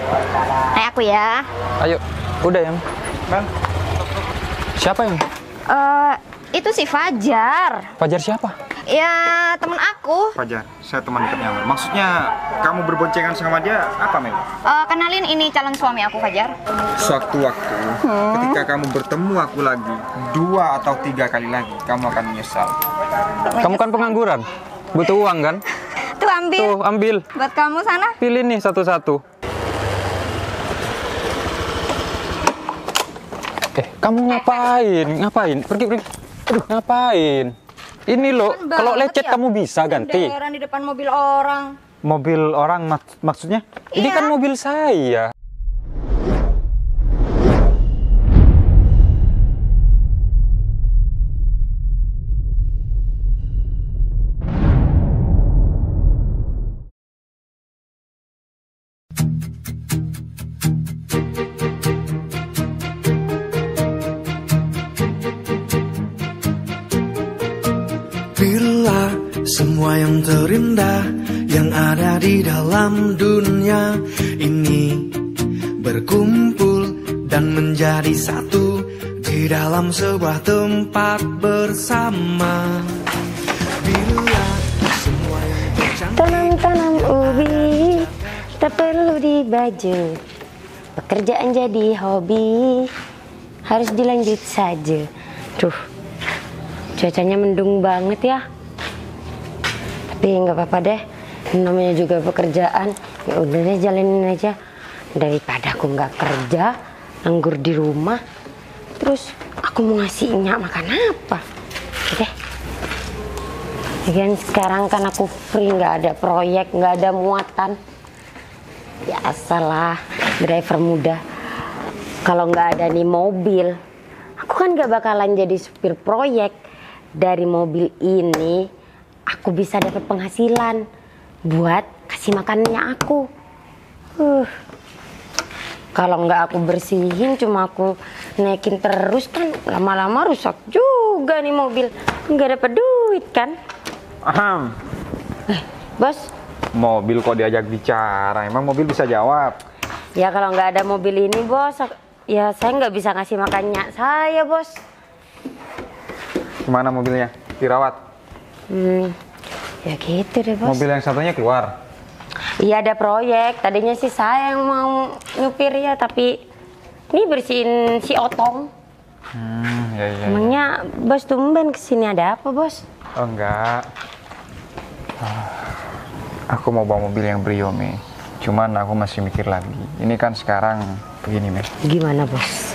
Naik aku ya. Ayo, udah yang. Man. Siapa yang? Itu si Fajar. Fajar siapa? Ya, temen aku. Fajar, saya teman dekatnya Mel. Maksudnya kamu berboncengan sama dia apa Mel? Kenalin, ini calon suami aku, Fajar. Sewaktu-waktu ketika kamu bertemu aku lagi 2 atau 3 kali lagi, kamu akan menyesal. Kamu kan pengangguran, butuh uang kan? Tuh, ambil. Tuh, ambil. Buat kamu sana. Pilih nih satu-satu. Kamu ngapain? Ngapain? Pergi. Aduh, ngapain? Ini loh, kalau lecet ya? kamu bisa ganti. Kendaraan di depan mobil orang. Mobil orang maksudnya? Ini Iya. kan mobil saya. Bila semua yang terindah yang ada di dalam dunia ini berkumpul dan menjadi satu di dalam sebuah tempat bersama. Bila semua yang tercantik Tanam-tanam ubi tak perlu dibaju, pekerjaan jadi hobi, harus dilanjut saja. Duh, cuacanya mendung banget ya. Tapi nggak apa-apa deh, namanya juga pekerjaan. Ya udah deh, jalanin aja daripada aku nggak kerja, nganggur di rumah. Terus aku mau ngasih Nyak makan apa? Oke deh. Lagian sekarang kan aku free, nggak ada proyek, nggak ada muatan. Biasalah driver muda. Kalau nggak ada nih mobil, aku kan nggak bakalan jadi supir proyek. Dari mobil ini aku bisa dapat penghasilan buat kasih makannya aku. Kalau nggak aku bersihin, cuma aku naikin terus kan lama-lama rusak juga nih mobil. Nggak dapat duit kan? Bos, Mobil kok diajak bicara, emang mobil bisa jawab? ya kalau nggak ada mobil ini bos, ya saya nggak bisa ngasih makannya saya bos. Gimana mobilnya? Dirawat? Ya gitu deh bos. Mobil yang satunya keluar? Iya ada proyek, tadinya sih saya yang mau nyupir ya, tapi ini bersihin si Otong. Ya. Emangnya bos tumben kesini ada apa bos? Oh enggak. Aku mau bawa mobil yang Brio, Me. Cuman aku masih mikir lagi. Ini kan sekarang begini, Me. Gimana bos?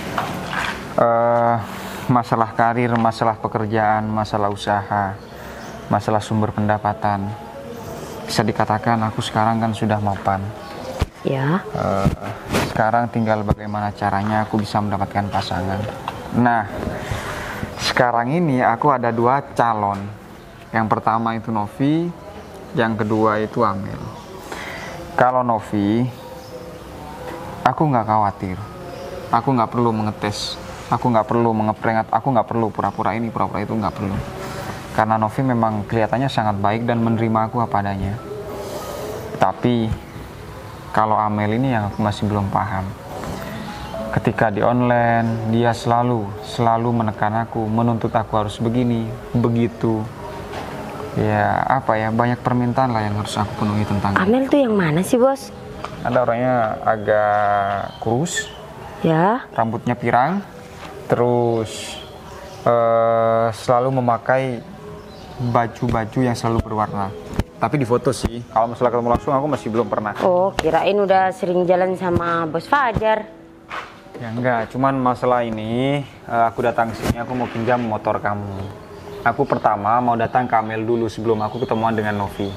Masalah karir, masalah pekerjaan, masalah usaha, masalah sumber pendapatan. Bisa dikatakan aku sekarang kan sudah mapan. Ya. Sekarang tinggal bagaimana caranya aku bisa mendapatkan pasangan. Nah, sekarang ini aku ada 2 calon. Yang pertama itu Novi, yang kedua itu Amel. Kalau Novi, aku nggak khawatir. Aku nggak perlu mengetes. Aku nggak perlu mengeprank, aku nggak perlu pura-pura ini, pura-pura itu, nggak perlu. Karena Novi memang kelihatannya sangat baik dan menerima aku apa adanya. Tapi kalau Amel ini yang aku masih belum paham. Ketika di online, dia selalu menekan aku, menuntut aku harus begini, begitu. Ya apa ya, banyak permintaan lah yang harus aku penuhi tentang Amel tuh yang mana sih bos? Ada orangnya agak kurus, Ya. rambutnya pirang, terus selalu memakai baju-baju yang selalu berwarna. Tapi di foto sih, kalau masalah ketemu langsung aku masih belum pernah. Oh kirain udah sering jalan sama bos Fajar. Ya enggak, cuman masalah ini aku datang sini, aku mau pinjam motor kamu. Aku pertama mau datang ke Amel dulu sebelum aku ketemuan dengan Novi.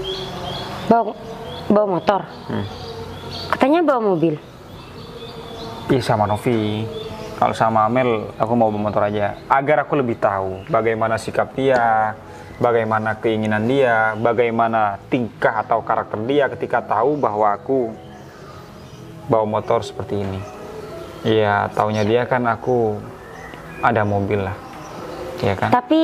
Bawa motor? Katanya bawa mobil. Iya sama Novi. Kalau sama Amel, aku mau bawa motor aja. Agar aku lebih tahu bagaimana sikap dia, bagaimana keinginan dia, bagaimana tingkah atau karakter dia ketika tahu bahwa aku bawa motor seperti ini. Iya, taunya dia kan aku ada mobil lah. Iya kan? Tapi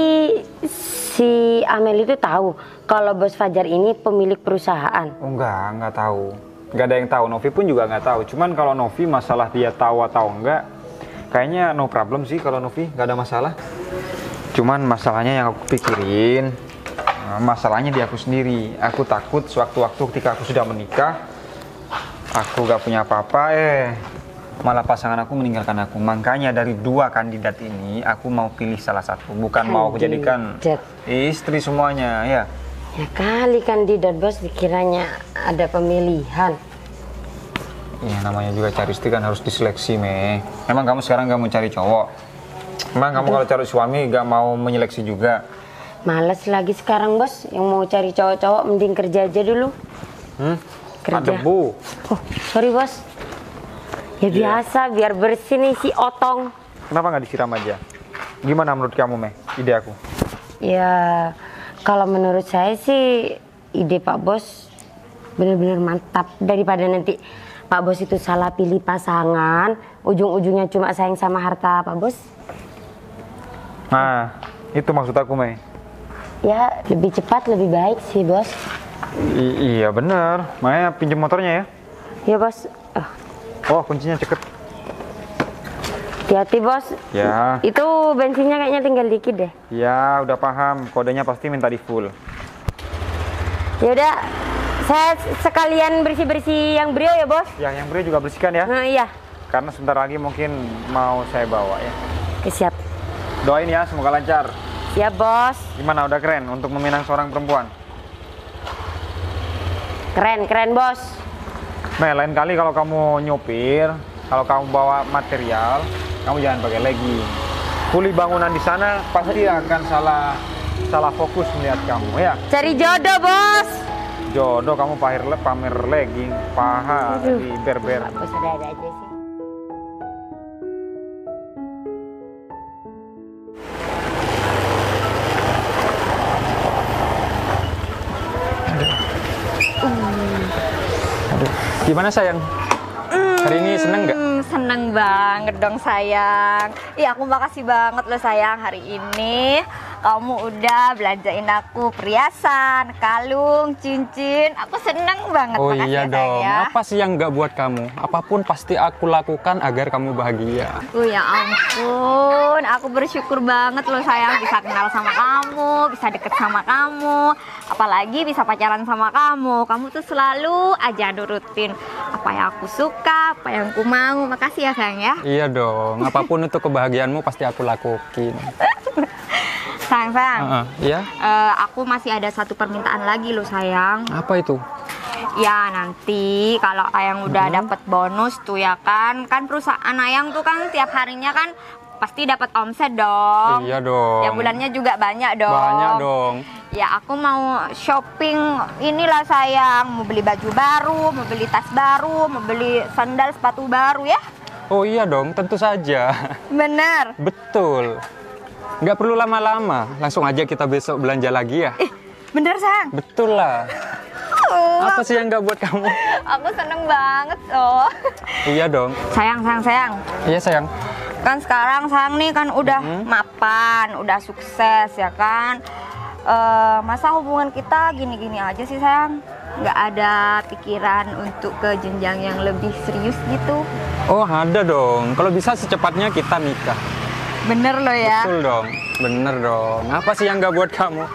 si Amel itu tahu kalau bos Fajar ini pemilik perusahaan. Oh, enggak tahu. Gak ada yang tahu, Novi pun juga nggak tahu. Cuman kalau Novi masalah dia tahu atau enggak, kayaknya no problem sih kalau Novi, nggak ada masalah. Cuman masalahnya yang aku pikirin, masalahnya di aku sendiri. Aku takut sewaktu-waktu ketika aku sudah menikah, aku gak punya apa-apa, malah pasangan aku meninggalkan aku. Makanya dari dua kandidat ini, aku mau pilih salah satu. Bukan mau aku jadikan istri semuanya, ya. Ya kali kandidat bos, dikiranya ada pemilihan. Ya namanya juga cari istri kan harus diseleksi, Mei. Emang kamu sekarang gak mau cari cowok? Emang kamu kalau cari suami gak mau menyeleksi juga? Males lagi sekarang bos, yang mau cari cowok-cowok mending kerja aja dulu. Kerja. Debu. Oh, sorry bos. Ya biasa, biar bersih nih si otong. Kenapa nggak disiram aja? Gimana menurut kamu, Mei? Ide aku? Ya, kalau menurut saya sih ide Pak Bos bener-bener mantap. Daripada nanti Pak Bos itu salah pilih pasangan, ujung-ujungnya cuma sayang sama harta Pak Bos. Nah, itu maksud aku, Mei. Ya, lebih cepat lebih baik sih Bos. Iya bener. Maya pinjam motornya ya? Ya Bos. Oh, kuncinya ceket. Hati-hati Bos. Ya. Itu bensinnya kayaknya tinggal dikit deh. Ya, udah paham. Kodenya pasti minta di full. Ya udah, saya sekalian bersih-bersih yang brio ya Bos. Ya, yang beri juga bersihkan ya. Iya. Karena sebentar lagi mungkin mau saya bawa ya. Siap. Doain ya, semoga lancar. Siap Bos. Gimana, udah keren untuk meminang seorang perempuan? Keren Bos. Nah, lain kali kalau kamu nyopir, kalau kamu bawa material, kamu jangan pakai legging. Kuli bangunan di sana pasti akan salah fokus melihat kamu ya. Cari jodoh Bos. Jodoh kamu pamer legging, paha di berber. Bos ada-ada aja sih. Gimana sayang? Hari ini seneng nggak? Seneng banget dong sayang. Iya aku makasih banget loh sayang, hari ini kamu udah belanjain aku perhiasan, kalung, cincin. Aku seneng banget. Oh Makasih iya ya, dong. sayang. Apa sih yang nggak buat kamu? Apapun pasti aku lakukan agar kamu bahagia. Ya ampun, aku bersyukur banget loh sayang bisa kenal sama kamu, bisa deket sama kamu, apalagi bisa pacaran sama kamu. Kamu tuh selalu aja nurutin apa yang aku suka, apa yang aku mau. Makasih ya sayang ya. Iya dong. Apapun untuk kebahagiaanmu pasti aku lakuin. Sayang. Iya. Aku masih ada satu permintaan lagi loh sayang. Apa itu? Ya nanti kalau Ayang udah dapet bonus tuh ya kan perusahaan Ayang tuh kan tiap harinya kan pasti dapat omset dong. Iya dong. Ya bulannya juga banyak dong. Banyak dong. Ya aku mau shopping inilah sayang, mau beli baju baru, mau beli tas baru, mau beli sandal sepatu baru ya. Oh iya dong, tentu saja. Bener. Betul. Nggak perlu lama-lama, langsung aja kita besok belanja lagi ya. Bener sayang. Betul lah. Apa sih yang nggak buat kamu? Aku seneng banget oh. Iya dong. Sayang. Iya sayang. Kan sekarang sayang nih kan udah mapan, udah sukses ya kan. Masa hubungan kita gini-gini aja sih sayang? Nggak ada pikiran untuk ke jenjang yang lebih serius gitu? Oh ada dong. Kalau bisa secepatnya kita nikah. Bener loh ya. Betul dong. Bener dong. Apa sih yang nggak buat kamu?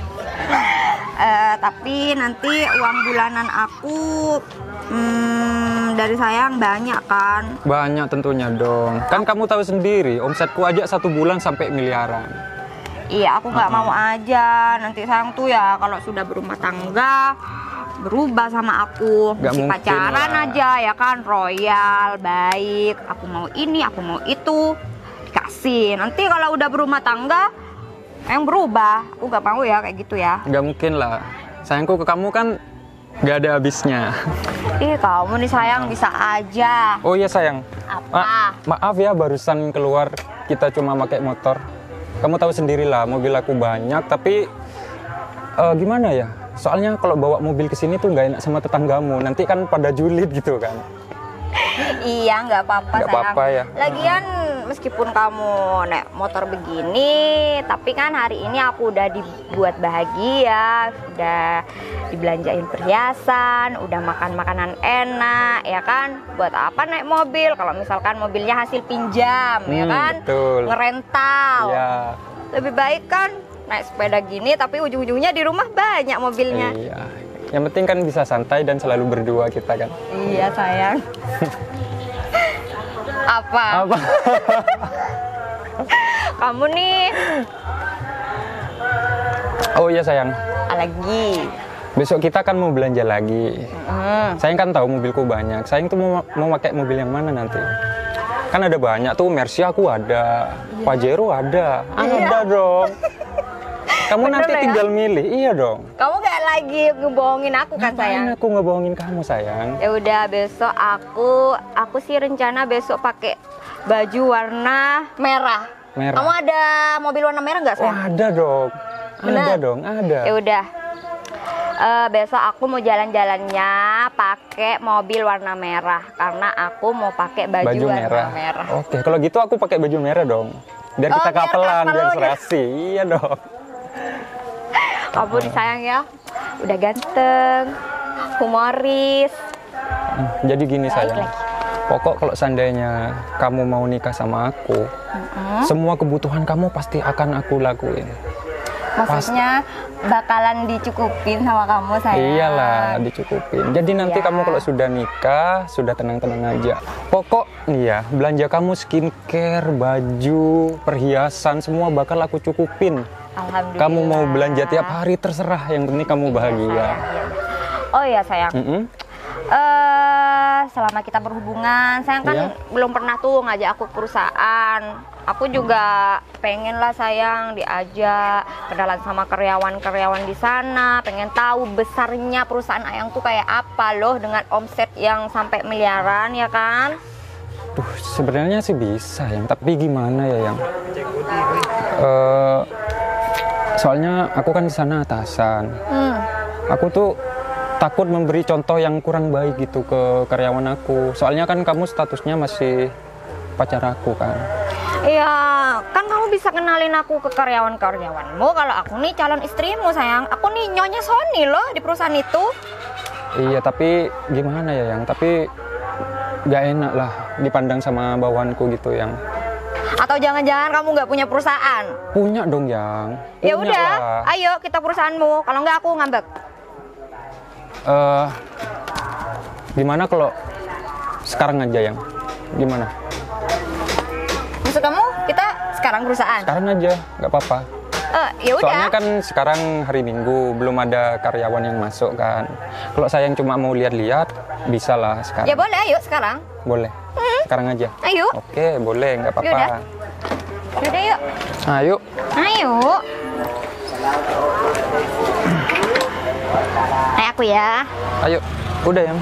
Tapi nanti uang bulanan aku dari sayang banyak kan? Banyak tentunya dong. Kan kamu tahu sendiri, omsetku aja 1 bulan sampai miliaran. Iya, aku nggak mau aja. Nanti sayang tuh ya kalau sudah berumah tangga berubah sama aku. Nggak Mesti mungkin pacaran lah. aja ya kan, royal, baik. Aku mau ini, aku mau itu, dikasih. Nanti kalau udah berumah tangga yang berubah, aku nggak mau ya kayak gitu ya. Nggak mungkin lah. Sayangku ke kamu kan nggak ada habisnya. Ih, kamu nih sayang bisa aja. Oh iya sayang. Apa? Maaf ya barusan keluar kita cuma pakai motor. Kamu tahu sendirilah mobil aku banyak tapi gimana ya? Soalnya kalau bawa mobil ke sini tuh nggak enak sama tetanggamu. Nanti kan pada julid gitu kan. Iya, nggak apa-apa Nggak sayang. apa-apa ya. Lagian meskipun kamu naik motor begini, tapi kan hari ini aku udah dibuat bahagia, udah dibelanjain perhiasan, udah makan makanan enak, ya kan? Buat apa naik mobil kalau misalkan mobilnya hasil pinjam, ya kan? Betul. Ngerental. Iya. Lebih baik kan naik sepeda gini, tapi ujung-ujungnya di rumah banyak mobilnya. Iya. Yang penting kan bisa santai dan selalu berdua kita kan. Iya sayang. Apa? Apa? Kamu nih Oh iya sayang. lagi. Besok kita kan mau belanja lagi. Sayang kan tahu mobilku banyak. Sayang tuh mau pakai mobil yang mana nanti? Kan ada banyak tuh. Mercy aku ada, Pajero ada. Ada dong. Kamu Bener nanti ya? tinggal milih. Iya dong. Kamu gak lagi ngebohongin aku kan sayang? Ngapain aku ngebohongin kamu sayang? Ya udah besok aku sih rencana besok pakai baju warna merah. Merah. Kamu ada mobil warna merah nggak Oh sayang? ada dong. Bener? Ada dong, ada. Ya udah. Besok aku mau jalan-jalannya pakai mobil warna merah karena aku mau pakai baju warna merah. Oke, kalau gitu aku pakai baju merah dong. Biar kita biar kapelan, couple biar ya. serasi. Iya dong. Kamu disayang ya, udah ganteng, humoris. Jadi gini Baik sayang. lagi. Pokok kalau seandainya kamu mau nikah sama aku, semua kebutuhan kamu pasti akan aku lakuin. Maksudnya bakalan dicukupin sama kamu sayang. Iyalah, dicukupin. Jadi nanti Iya. kamu kalau sudah nikah, sudah tenang-tenang aja. Pokok nih ya, belanja kamu skincare, baju, perhiasan, semua bakal aku cukupin. Alhamdulillah. Kamu mau belanja tiap hari terserah, yang penting kamu bahagia. Sayang, iya. Oh iya sayang. Mm-mm. Selama kita berhubungan, sayang kan Iya. belum pernah tuh ngajak aku ke perusahaan. Aku juga pengen lah sayang diajak kenalan sama karyawan-karyawan di sana. Pengen tahu besarnya perusahaan Ayang tuh kayak apa loh dengan omset yang sampai miliaran ya kan? Duh, sebenarnya sih bisa yang, tapi gimana ya yang? Soalnya aku kan di sana atasan. Aku tuh takut memberi contoh yang kurang baik gitu ke karyawan aku. Soalnya kan kamu statusnya masih pacar aku kan. Iya, kan kamu bisa kenalin aku ke karyawan-karyawanmu kalau aku nih calon istrimu sayang. Aku nih nyonya Sony loh di perusahaan itu. Iya, tapi gimana ya yang? Tapi gak enak lah dipandang sama bawahanku gitu yang. Atau jangan-jangan kamu nggak punya perusahaan? Punya dong yang. Ya Punya udah, lah. ayo kita perusahaanmu. Kalau nggak aku ngambek. Gimana kalau sekarang aja yang? Gimana? Maksud kamu kita sekarang perusahaan? Sekarang aja, nggak apa-apa. Ya udah. Soalnya kan sekarang hari Minggu, belum ada karyawan yang masuk kan. Kalau sayang cuma mau lihat-lihat, bisa lah sekarang. Ya boleh, ayo sekarang. Boleh. Sekarang aja. Ayo. Oke, boleh, nggak apa-apa. Yaudah. Yaudah yuk. Ayo. Ayo. Kayak aku ya. Ayo. Udah yang.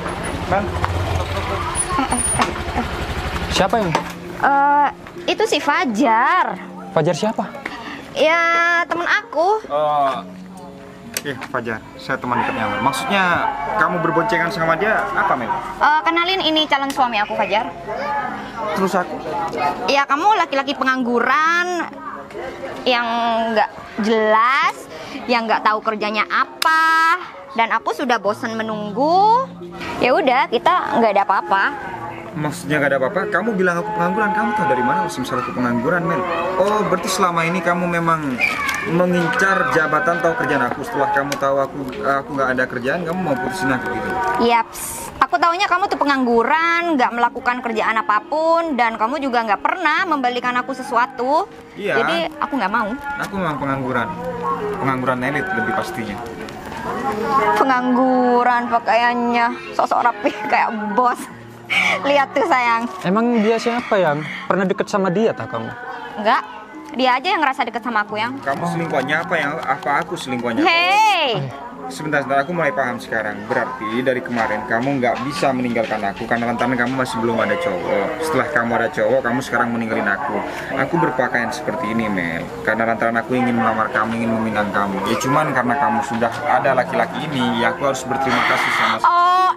Siapa yang? Itu si Fajar. Fajar siapa? Ya temen aku. Fajar, saya teman dekatnya Mel. Maksudnya kamu berboncengan sama dia apa Mel? Kenalin ini calon suami aku Fajar. Terus aku? Ya kamu laki-laki pengangguran yang nggak jelas, yang nggak tahu kerjanya apa, dan aku sudah bosan menunggu. Ya udah kita nggak ada apa-apa. Maksudnya gak ada apa-apa? Kamu bilang aku pengangguran, kamu tahu dari mana misal aku pengangguran Mel? Oh berarti selama ini kamu memang mengincar jabatan atau kerjaan aku. Setelah kamu tahu aku nggak ada kerjaan, kamu mau putusin aku gitu? Yaps, aku taunya kamu tuh pengangguran, nggak melakukan kerjaan apapun, dan kamu juga nggak pernah membelikan aku sesuatu. Iya. Jadi aku nggak mau. Aku memang pengangguran elit lebih pastinya. Pengangguran pakaiannya, sosok rapi kayak bos. Lihat tuh sayang. Emang dia siapa yang? Pernah deket sama dia tak kamu? Enggak, dia aja yang ngerasa deket sama aku yang. Kamu selingkuhannya apa aku selingkuhannya? Hey, Sebentar, aku mulai paham sekarang. Berarti dari kemarin kamu nggak bisa meninggalkan aku karena lantaran kamu masih belum ada cowok. Setelah kamu ada cowok, kamu sekarang meninggalin aku. Aku berpakaian seperti ini, Mel, karena lantaran aku ingin melamar kamu, ingin meminang kamu. Ya cuman karena kamu sudah ada laki-laki ini, ya aku harus berterima kasih sama. OMG,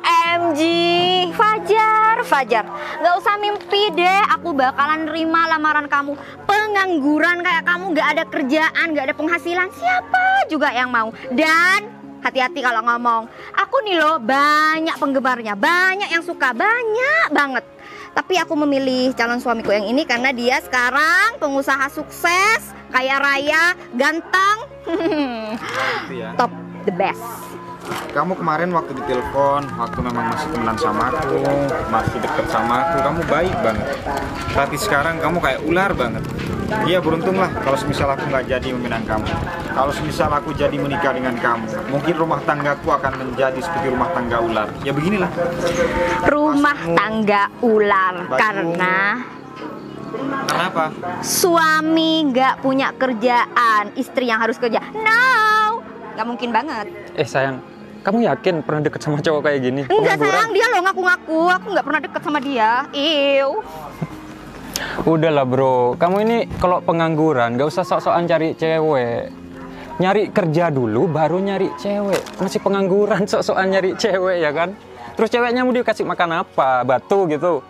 janji. Fajar, nggak usah mimpi deh aku bakalan nerima lamaran kamu. Pengangguran kayak kamu, nggak ada kerjaan, nggak ada penghasilan, siapa juga yang mau. Dan hati-hati kalau ngomong. Aku nih loh banyak penggemarnya, banyak yang suka, banyak banget. Tapi aku memilih calon suamiku yang ini karena dia sekarang pengusaha sukses, kaya raya, ganteng, top, the best. Kamu kemarin waktu ditelepon, waktu memang masih temenan sama aku, masih deket sama aku, kamu baik banget. Tapi sekarang kamu kayak ular banget. Iya, beruntunglah kalau semisal aku nggak jadi meminang kamu. Kalau semisal aku jadi menikah dengan kamu, mungkin rumah tanggaku akan menjadi seperti rumah tangga ular. Ya beginilah. Rumah tangga ular. Karena Kenapa? suami nggak punya kerjaan, istri yang harus kerja. No, nggak mungkin banget. Sayang, kamu yakin pernah deket sama cowok kayak gini? Enggak Pengangguran? sayang, dia loh ngaku-ngaku. Aku nggak pernah deket sama dia. Iu. Udahlah bro, kamu ini kalau pengangguran gak usah sok-sokan cari cewek. Nyari kerja dulu baru nyari cewek. Masih pengangguran sok-sokan nyari cewek ya kan? Terus ceweknya mau dikasih makan apa? Batu gitu.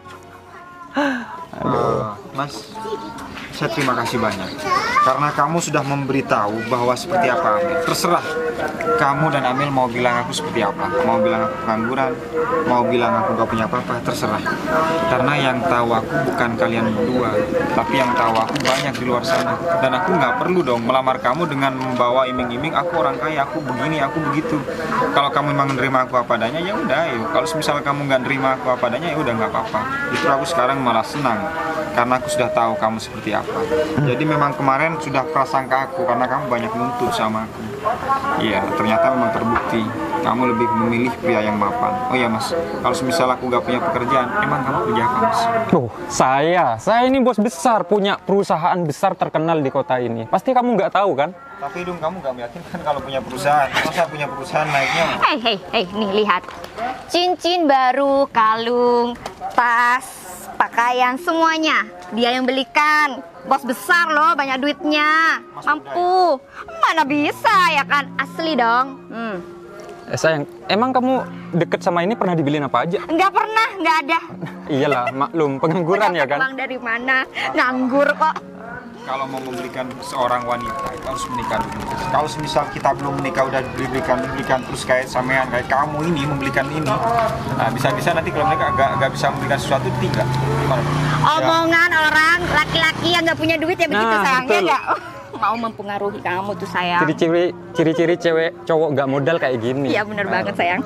Mas, saya terima kasih banyak karena kamu sudah memberitahu bahwa seperti apa Amel. Terserah kamu dan Amel mau bilang aku seperti apa, mau bilang aku pengangguran, mau bilang aku gak punya apa-apa, terserah. Karena yang tahu aku bukan kalian berdua, tapi yang tahu aku banyak di luar sana. Dan aku nggak perlu dong melamar kamu dengan membawa iming-iming aku orang kaya, aku begini, aku begitu. Kalau kamu memang menerima aku apa adanya, ya udah. Yuk. Kalau misalnya kamu nggak nerima aku apa adanya, ya udah nggak apa-apa. Justru aku sekarang malah senang karena aku sudah tahu kamu seperti apa. Jadi memang kemarin sudah prasangka aku karena kamu banyak nuntut sama aku. Iya, ternyata memang terbukti kamu lebih memilih pria yang mapan. Oh iya mas, kalau misal aku nggak punya pekerjaan, emang kamu kerja apa mas? Loh, saya ini bos besar, punya perusahaan besar terkenal di kota ini. Pasti kamu nggak tahu kan? Tapi dong kamu nggak meyakinkan kalau punya perusahaan. Masa punya perusahaan naiknya? Hei, nih lihat. Cincin baru, kalung, tas, pakaian, semuanya dia yang belikan. Bos besar loh, banyak duitnya. Mampu. Mana bisa ya kan? Asli dong. Sayang, emang kamu deket sama ini pernah dibeliin apa aja? Enggak pernah, enggak ada. Iyalah, maklum, pengangguran ya Dapat kan? uang dari mana? Nganggur kok. Kalau mau memberikan seorang wanita itu harus menikah dulu. Kalau semisal kita belum menikah udah diberikan terus kayak sampean kayak kamu ini membelikan ini, nah bisa-bisa nanti kalau mereka agak bisa memberikan sesuatu tidak. Gimana? Omongan orang laki-laki yang nggak punya duit ya begitu Nah, sayangnya betul. nggak? Mau mempengaruhi kamu tuh sayang. Ciri-ciri cewek cowok gak modal kayak gini. Iya bener banget sayang.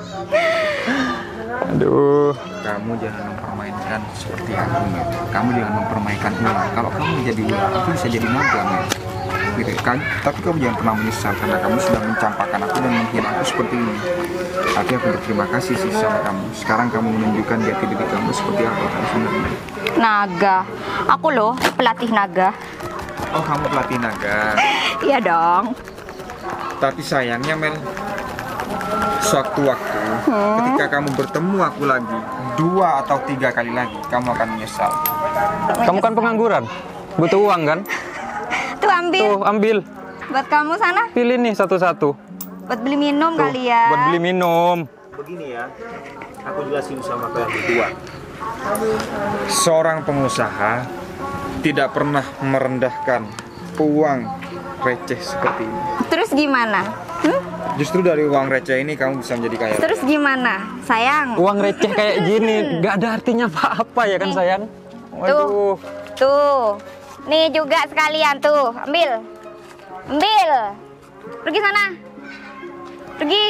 Aduh. Kamu jangan mempermainkan seperti aku, Mel. Kamu jangan mempermainkan ular. Kalau kamu menjadi ular, aku bisa jadi naga, Mel. Gitu kan? Tapi kamu jangan pernah menyesal karena kamu sudah mencampakkan aku dan menghina aku seperti ini. Tapi aku berterima kasih sih sama kamu. Sekarang kamu menunjukkan jati diri kamu seperti apa kamu sebenarnya. Naga, aku loh pelatih naga. Oh, kamu pelatih naga. Iya dong. Tapi sayangnya, Mel, sewaktu-waktu ketika kamu bertemu aku lagi 2 atau 3 kali lagi, kamu akan menyesal. Kamu kan pengangguran, butuh uang kan? Tuh ambil. Tuh, ambil. Buat kamu sana. Pilih nih satu-satu. Buat beli minum Tuh, kali ya. buat beli minum. Begini ya, aku jelasin sama kalian berdua. Seorang pengusaha tidak pernah merendahkan uang receh seperti ini. Terus gimana? Justru dari uang receh ini kamu bisa menjadi kaya. Terus gimana? Sayang. Uang receh kayak gini, gak ada artinya apa-apa ya kan sayang? Waduh. Tuh. Nih juga sekalian tuh. Ambil. Ambil. Pergi sana. Pergi.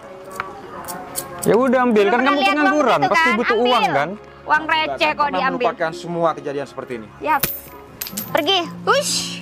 Ya udah ambil, kan Belum kamu pernah lihat pengangguran, uang itu pasti kan? butuh Ambil. uang kan? Uang receh kok Pernah diambil. melupakan semua kejadian seperti ini. Yap. Pergi. Ush.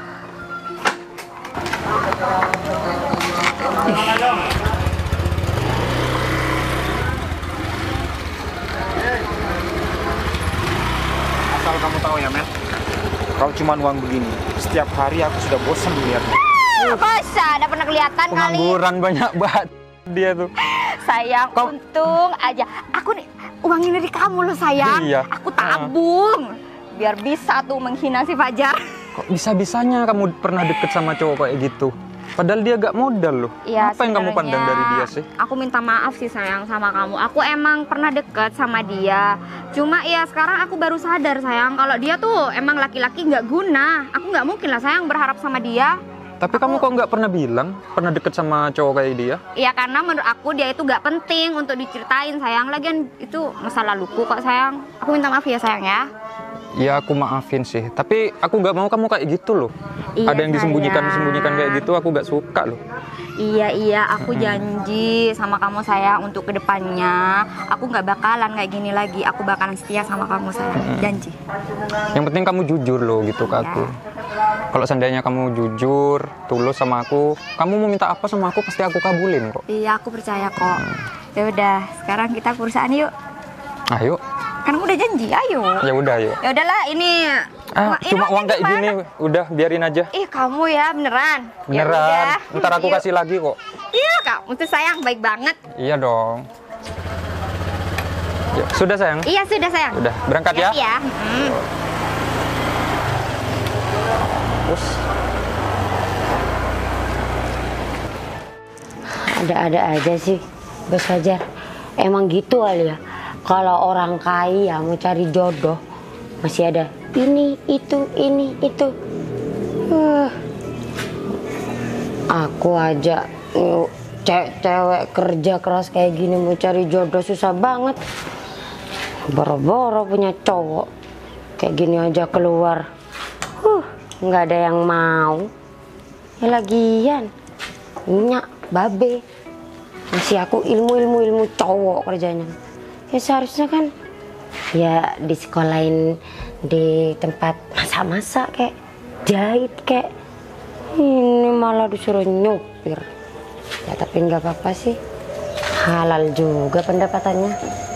Asal kamu tahu ya, Mel. Kalau cuma uang begini, setiap hari aku sudah bosan melihatnya. Masa ada pernah kelihatan kali? Pengangguran banyak banget dia tuh. Sayang, untung aja. Aku nih uang ini dari kamu loh sayang. Iya. Aku tabung biar bisa tuh menghina si Fajar. Kok bisa-bisanya kamu pernah deket sama cowok kayak gitu? Padahal dia gak modal loh. Iya, Apa yang kamu sebenarnya pandang dari dia sih? Aku minta maaf sih sayang sama kamu. Aku emang pernah deket sama dia. Cuma ya sekarang aku baru sadar sayang kalau dia tuh emang laki-laki nggak guna. Aku nggak mungkin lah sayang berharap sama dia. Tapi kamu kok nggak pernah bilang pernah deket sama cowok kayak dia? Ya karena menurut aku dia itu nggak penting untuk diceritain sayang. Lagian itu masa laluku kok sayang. Aku minta maaf ya sayang ya. Ya aku maafin sih. Tapi aku nggak mau kamu kayak gitu loh. Iya, Ada yang disembunyikan sayang. kayak gitu. Aku nggak suka loh. Iya, aku janji sama kamu sayang untuk kedepannya aku nggak bakalan kayak gini lagi. Aku bakalan setia sama kamu sayang, janji. Yang penting kamu jujur loh gitu ke aku. Kalau seandainya kamu jujur, tulus sama aku, kamu mau minta apa sama aku pasti aku kabulin kok. Iya, aku percaya kok. Ya udah, sekarang kita ke perusahaan yuk. Ayo. Kan udah janji, ayo. Ya udah yuk. Ya udahlah, ini Cuma uang kayak gimana? gini, udah biarin aja. Ih, kamu ya beneran. Ya Beneran. udah. Ntar aku Yuk. kasih lagi kok. Iya, kamu tuh sayang, baik banget. Iya dong. Ya, sudah sayang. Iya, sudah sayang. Udah, berangkat ya. Iya. Terus. Ada-ada aja sih Bos Fajar. Emang gitu kali ya. Kalau orang kaya mau cari jodoh masih ada ini itu. Aku aja cewek kerja keras kayak gini mau cari jodoh susah banget. Boro-boro punya cowok kayak gini aja keluar. Nggak ada yang mau. Ya lagian nyak babe masih aku ilmu cowok kerjanya. Ya seharusnya kan ya di sekolahin di tempat masak-masak kayak jahit kayak ini malah disuruh nyupir. Ya tapi nggak apa-apa sih, halal juga pendapatannya.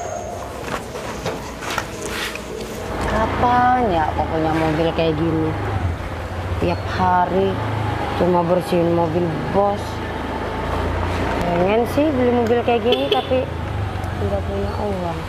Kapan ya aku punya mobil kayak gini? Tiap hari cuma bersihin mobil bos. Pengen sih beli mobil kayak gini tapi nggak punya uang.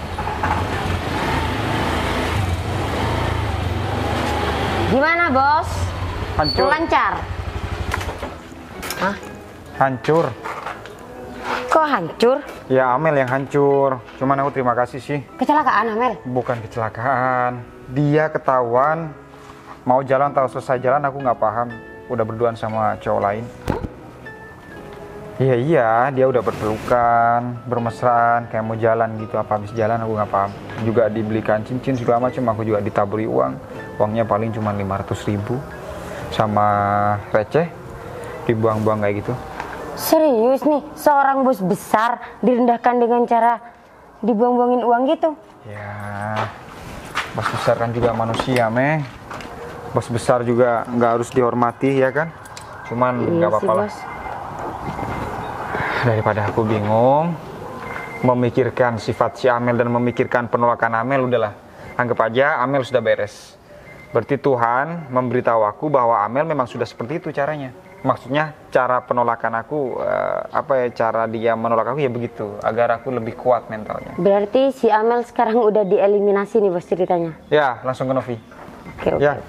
Gimana bos? Hancur. Lancar? Hah? Hancur. Kok hancur? Ya Amel yang hancur. Cuman aku terima kasih sih. Kecelakaan Amel? Bukan kecelakaan. Dia ketahuan mau jalan tahu selesai jalan aku nggak paham. Udah berduaan sama cowok lain. Iya, dia udah berpelukan, bermesraan, kayak mau jalan gitu. Apa habis jalan aku nggak paham. Juga dibelikan cincin segala macam. Aku juga ditaburi uang. Uangnya paling cuma 500.000 sama receh dibuang-buang kayak gitu. Serius nih, seorang bos besar direndahkan dengan cara dibuang-buangin uang gitu? Ya, bos besar kan juga manusia, Meh. Bos besar juga nggak harus dihormati, ya kan? Cuman nggak apa-apa lah. Daripada aku bingung memikirkan sifat si Amel dan memikirkan penolakan Amel, udahlah. Anggap aja Amel sudah beres. Berarti Tuhan memberitahu aku bahwa Amel memang sudah seperti itu caranya. Maksudnya cara penolakan aku, cara dia menolak aku ya begitu, agar aku lebih kuat mentalnya. Berarti si Amel sekarang udah dieliminasi nih bos ceritanya? Ya, langsung ke Novi. Oke. Ya.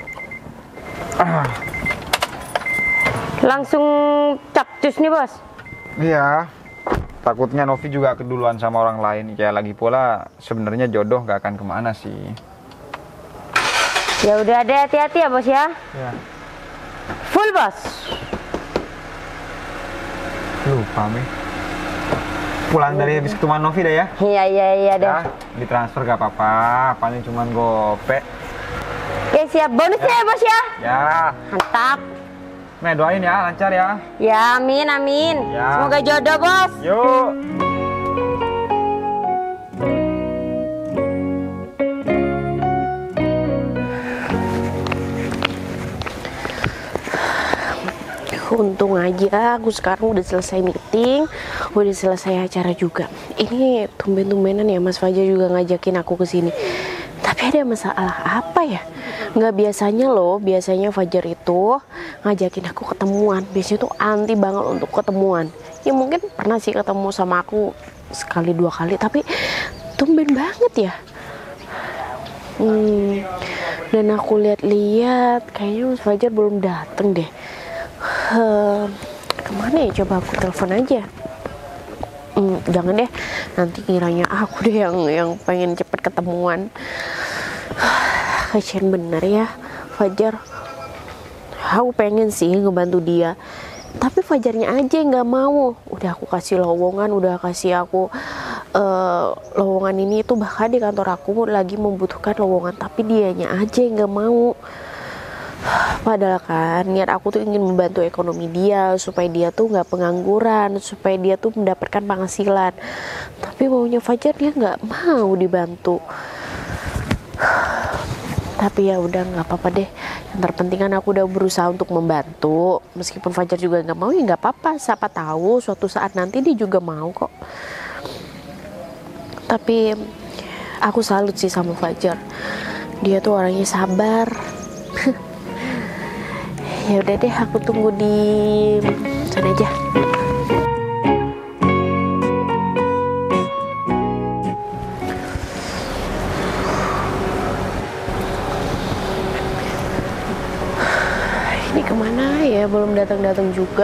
Langsung capcus nih bos? Iya, takutnya Novi juga keduluan sama orang lain. Ya lagi pula sebenarnya jodoh gak akan kemana sih. Ya udah deh, hati-hati ya bos ya. Ya. Full bos. Lupa Mi. Pulang dari habis ketemuan Novi dah ya. Iya deh. Ya, ditransfer gak apa-apa, paling cuman gope. Oke siap, bonusnya ya bos ya. Ya, Mantap. Meh doain ya, lancar ya. Ya amin amin. Ya. Semoga jodoh bos. Yuk. Untung aja aku sekarang udah selesai meeting, udah selesai acara juga. Ini tumben-tumbenan ya Mas Fajar juga ngajakin aku ke sini. Tapi ada masalah apa ya? Nggak biasanya loh, biasanya Fajar itu ngajakin aku ketemuan. Biasanya tuh anti banget untuk ketemuan. Ya mungkin pernah sih ketemu sama aku sekali dua kali, tapi tumben banget ya. Dan aku lihat-lihat kayaknya Mas Fajar belum dateng deh. Kemana ya, coba aku telepon aja. Jangan deh, nanti kiranya aku deh yang pengen cepet ketemuan. Kasian bener ya Fajar. Aku pengen sih ngebantu dia, tapi Fajarnya aja yang nggak mau. Udah aku kasih lowongan, udah kasih aku lowongan ini itu, bahkan di kantor aku lagi membutuhkan lowongan, tapi dianya aja yang nggak mau. Padahal kan niat aku tuh ingin membantu ekonomi dia, supaya dia tuh nggak pengangguran, supaya dia tuh mendapatkan penghasilan. Tapi maunya Fajar dia nggak mau dibantu. Tapi ya udah, nggak apa-apa deh. Yang terpenting kan aku udah berusaha untuk membantu. Meskipun Fajar juga nggak mau, ya nggak apa-apa. Siapa tahu suatu saat nanti dia juga mau kok. Tapi aku salut sih sama Fajar. Dia tuh orangnya sabar. Ya udah deh, aku tunggu di sana aja. Ini kemana ya? Belum datang-datang juga.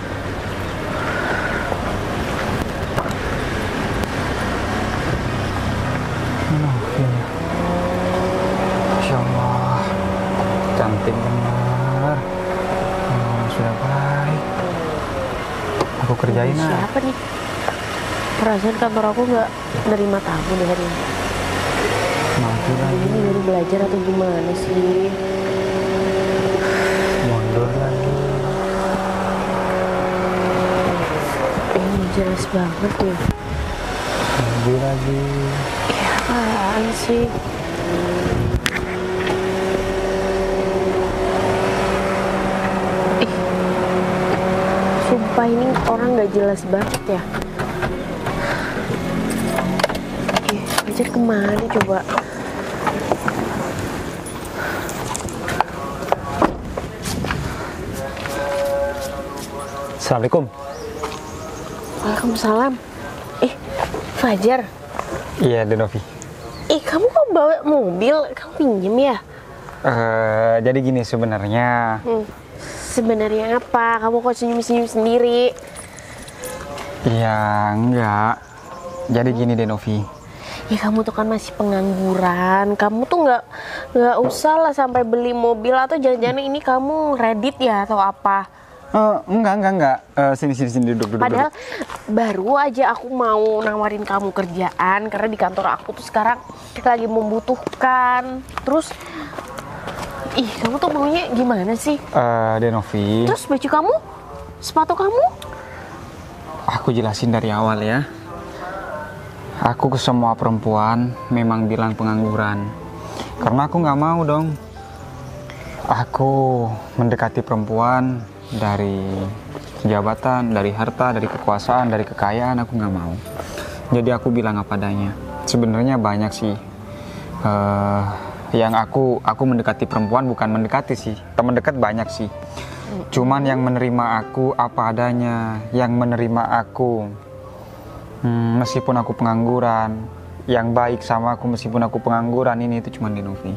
Masya Allah, cantik benar. Sudah baik. Aku kerjain lah. Siapa nih? Perasaan kantor aku nggak nerima tamu deh hari ini. Mati lagi, Ini baru belajar atau gimana sih? mundur lagi. Ini jelas banget ya. Maju lagi. Apaan sih? Sumpah ini orang gak jelas banget ya. Fajar kemana coba? Assalamualaikum. Waalaikumsalam. Fajar. Iya, Denovi. Kamu kok bawa mobil? Kamu pinjem ya? Jadi gini sebenarnya. Sebenarnya apa? Kamu kok senyum-senyum sendiri? Ya enggak. Jadi gini Denovi. Ya kamu tuh kan masih pengangguran. Kamu tuh nggak usah lah sampai beli mobil, atau jangan-jangan ini kamu Reddit ya atau apa? Enggak. Sini duduk. Padahal baru aja aku mau nawarin kamu kerjaan karena di kantor aku tuh sekarang lagi membutuhkan. Terus kamu tuh maunya gimana sih? Denovi. Terus baju kamu? Sepatu kamu? Aku jelasin dari awal ya. Aku ke semua perempuan memang bilang pengangguran. Karena aku nggak mau dong. Aku mendekati perempuan dari jabatan, dari harta, dari kekuasaan, dari kekayaan, aku nggak mau. Jadi aku bilang apa adanya. Sebenarnya banyak sih yang aku mendekati perempuan, bukan mendekati sih, teman dekat banyak sih. Cuman yang menerima aku apa adanya, yang menerima aku meskipun aku pengangguran, yang baik sama aku meskipun aku pengangguran, ini itu cuman Denovi.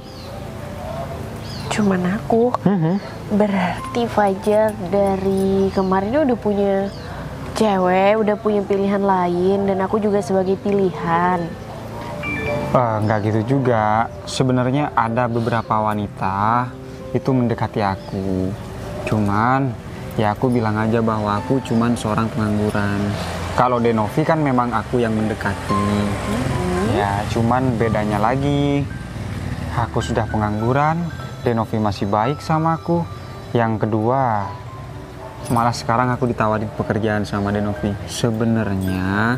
Cuman aku? Berarti Fajar dari kemarin udah punya cewek, udah punya pilihan lain, dan aku juga sebagai pilihan. Nggak gitu juga. Sebenarnya ada beberapa wanita itu mendekati aku. Cuman ya aku bilang aja bahwa aku cuman seorang pengangguran. Kalau Denovi kan memang aku yang mendekati. Ya cuman bedanya lagi, aku sudah pengangguran, Denovi masih baik sama aku. Yang kedua, malah sekarang aku ditawarin pekerjaan sama Denovi. Sebenarnya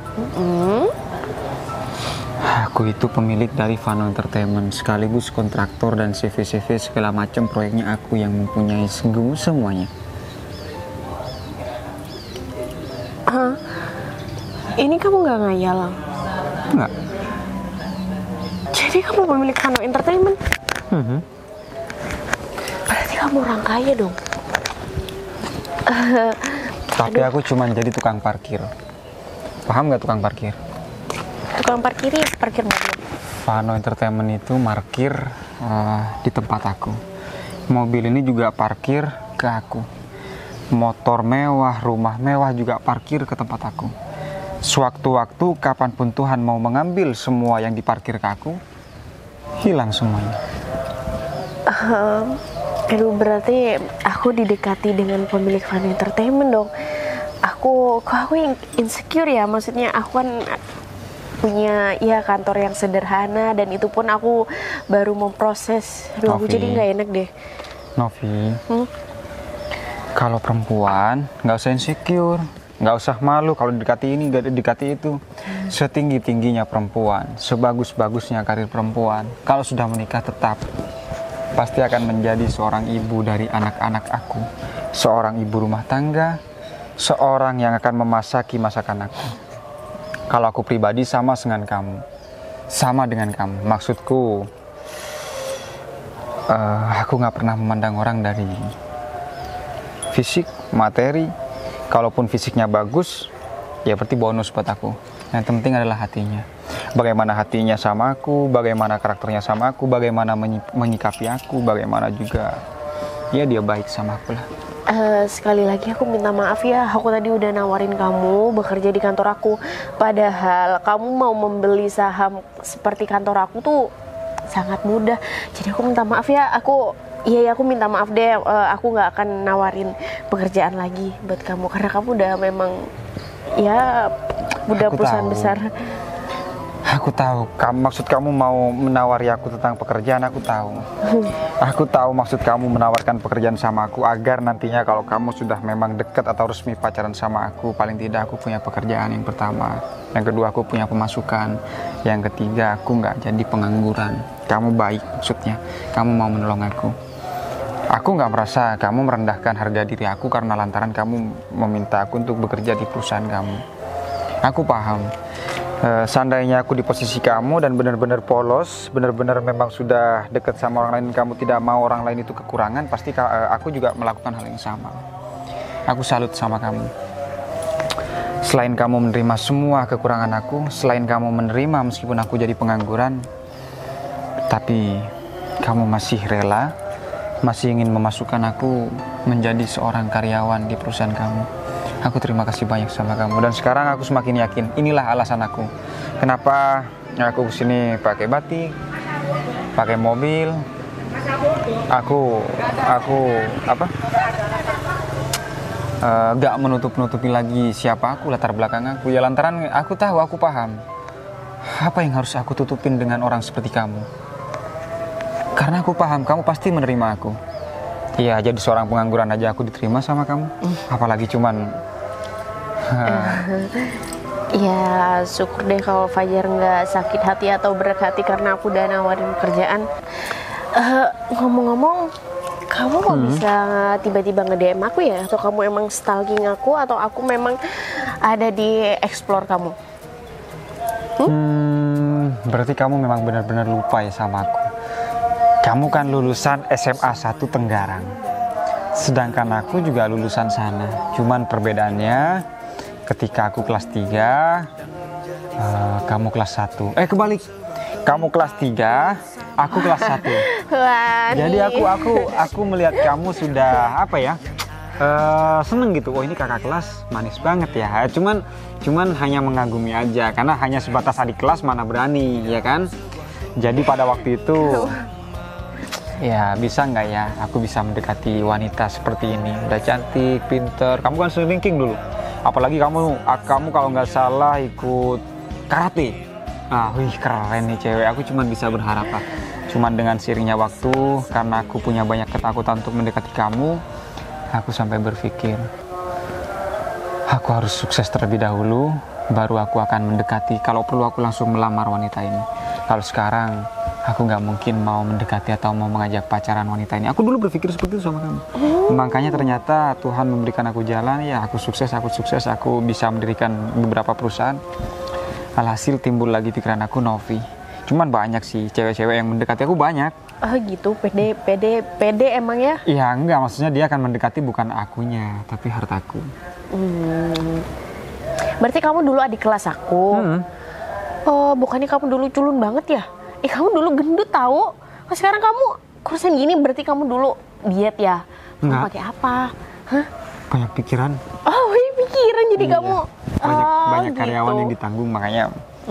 aku itu pemilik dari Vano Entertainment, sekaligus kontraktor dan CV segala macam proyeknya aku yang mempunyai semuanya. Ini kamu nggak ngayal? Enggak. Jadi kamu pemilik Vano Entertainment? Berarti kamu orang kaya dong. Tapi aku cuma jadi tukang parkir. Paham nggak tukang parkir? Tukang parkir mobil. Vano Entertainment itu parkir di tempat aku. Mobil ini juga parkir ke aku. motor mewah, rumah mewah juga parkir ke tempat aku. Sewaktu-waktu kapanpun Tuhan mau mengambil semua yang diparkir ke aku, hilang semuanya. Aduh, berarti aku didekati dengan pemilik Fun Entertainment dong. Aku insecure ya, maksudnya aku kan punya ya kantor yang sederhana dan itu pun aku baru memproses. Aduh, aku jadi nggak enak deh. Novi, kalau perempuan nggak usah insecure, nggak usah malu kalau didekati ini, nggak didekati itu. Setinggi-tingginya perempuan, sebagus-bagusnya karir perempuan, kalau sudah menikah tetap pasti akan menjadi seorang ibu dari anak-anak aku, seorang ibu rumah tangga, seorang yang akan memasaki masakan aku. Kalau aku pribadi sama dengan kamu. Maksudku, aku nggak pernah memandang orang dari fisik, materi. Kalaupun fisiknya bagus, ya berarti bonus buat aku. Yang penting adalah hatinya. Bagaimana hatinya sama aku, bagaimana karakternya sama aku, bagaimana menyikapi aku, bagaimana juga ya dia baik sama aku lah. Sekali lagi aku minta maaf ya, aku tadi udah nawarin kamu bekerja di kantor aku. Padahal kamu mau membeli saham seperti kantor aku tuh sangat mudah. Jadi aku minta maaf ya, aku minta maaf deh, aku nggak akan nawarin pekerjaan lagi buat kamu karena kamu udah memang ya udah perusahaan besar. Aku tahu, maksud kamu mau menawari aku tentang pekerjaan, aku tahu. Aku tahu maksud kamu menawarkan pekerjaan sama aku agar nantinya kalau kamu sudah memang dekat atau resmi pacaran sama aku, paling tidak aku punya pekerjaan yang pertama. Yang kedua, aku punya pemasukan. Yang ketiga, aku nggak jadi pengangguran. Kamu baik maksudnya, kamu mau menolong aku. Aku nggak merasa kamu merendahkan harga diri aku karena lantaran kamu meminta aku untuk bekerja di perusahaan kamu. Aku paham. Seandainya aku di posisi kamu dan benar-benar polos, benar-benar memang sudah dekat sama orang lain, kamu tidak mau orang lain itu kekurangan, pasti aku juga melakukan hal yang sama. Aku salut sama kamu. Selain kamu menerima semua kekurangan aku, selain kamu menerima meskipun aku jadi pengangguran, tapi kamu masih rela, masih ingin memasukkan aku menjadi seorang karyawan di perusahaan kamu. Aku terima kasih banyak sama kamu, dan sekarang aku semakin yakin inilah alasan aku kenapa aku kesini pakai batik, pakai mobil. Aku gak menutupi lagi siapa aku, latar belakang aku. Ya lantaran aku tahu, aku paham apa yang harus aku tutupin dengan orang seperti kamu. Karena aku paham kamu pasti menerima aku. Iya, jadi seorang pengangguran aja aku diterima sama kamu, apalagi cuman ya syukur deh kalau Fajar nggak sakit hati atau berat hati karena aku udah nawarin pekerjaan. Ngomong-ngomong, kamu kok bisa tiba-tiba nge-DM aku ya? Atau kamu emang stalking aku, atau aku memang ada di explore kamu? Berarti kamu memang benar-benar lupa ya sama aku. Kamu kan lulusan SMA 1 Tenggarang, sedangkan aku juga lulusan sana. Cuman perbedaannya ketika aku kelas 3, kamu kelas 1. Kebalik. Kamu kelas 3, aku kelas 1. Jadi aku melihat kamu sudah seneng gitu. Oh, ini kakak kelas manis banget ya. Cuman hanya mengagumi aja karena hanya sebatas adik kelas, mana berani, ya kan? Jadi pada waktu itu ya bisa nggak ya aku bisa mendekati wanita seperti ini, udah cantik, pinter. Kamu kan sering ranking dulu. Apalagi kamu kalau nggak salah ikut karate. Wih keren nih cewek. Aku cuma bisa berharap lah. Cuman dengan sirinya waktu, karena aku punya banyak ketakutan untuk mendekati kamu, aku sampai berpikir aku harus sukses terlebih dahulu, baru aku akan mendekati. Kalau perlu aku langsung melamar wanita ini. Kalau sekarang aku nggak mungkin mau mendekati atau mau mengajak pacaran wanita ini. Aku dulu berpikir seperti itu sama kamu. Makanya ternyata Tuhan memberikan aku jalan, ya aku sukses, aku bisa mendirikan beberapa perusahaan. Alhasil timbul lagi pikiran aku Novi. Cuman banyak sih cewek-cewek yang mendekati aku, banyak. Gitu, pede emang ya? Iya enggak, maksudnya dia akan mendekati bukan akunya, tapi hartaku. Berarti kamu dulu adik kelas aku. Oh, bukannya kamu dulu culun banget ya? Kamu dulu gendut tahu. Sekarang kamu kurusan gini, berarti kamu dulu diet ya? Kamu pakai apa? banyak pikiran. Oh, banyak pikiran jadi Iya. kamu. Banyak gitu. karyawan yang ditanggung, makanya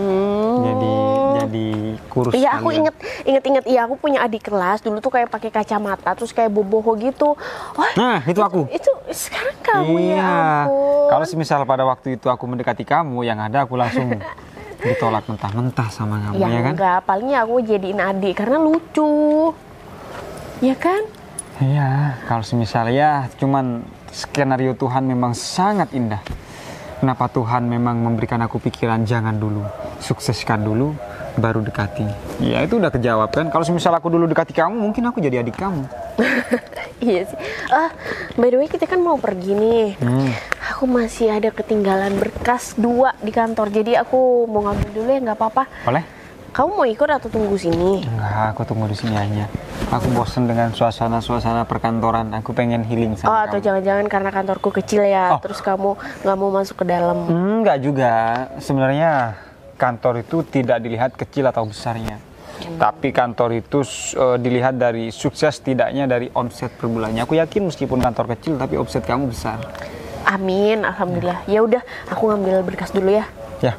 jadi kurus. Iya, aku kalian. inget. Iya, aku punya adik kelas dulu tuh kayak pakai kacamata terus kayak boboho gitu. Oh, Nah, itu aku. itu sekarang kamu ya Iya. ampun. Kalau semisal pada waktu itu aku mendekati kamu, yang ada aku langsung ditolak mentah-mentah sama kamu, ya, ya kan? enggak, palingnya aku jadiin adik karena lucu. Ya kan? Iya, kalau semisal ya, cuman skenario Tuhan memang sangat indah. Kenapa Tuhan memang memberikan aku pikiran jangan dulu, sukseskan dulu, baru dekati. Ya itu udah kejawab kan. Kalau semisal aku dulu dekati kamu, mungkin aku jadi adik kamu. Iya sih. By the way kita kan mau pergi nih. Aku masih ada ketinggalan berkas 2 di kantor. Jadi aku mau ngambil dulu ya, nggak apa-apa. Boleh? Kamu mau ikut atau tunggu sini? Enggak, aku tunggu di sini aja. Aku bosen dengan suasana perkantoran. Aku pengen healing Oh, sama atau kamu. jangan-jangan karena kantorku kecil ya, Oh. terus kamu nggak mau masuk ke dalam. Enggak juga. Sebenarnya kantor itu tidak dilihat kecil atau besarnya. Tapi kantor itu dilihat dari sukses tidaknya dari omset per bulannya. Aku yakin meskipun kantor kecil tapi omset kamu besar. Amin, alhamdulillah. Ya udah, aku ngambil berkas dulu ya. Ya.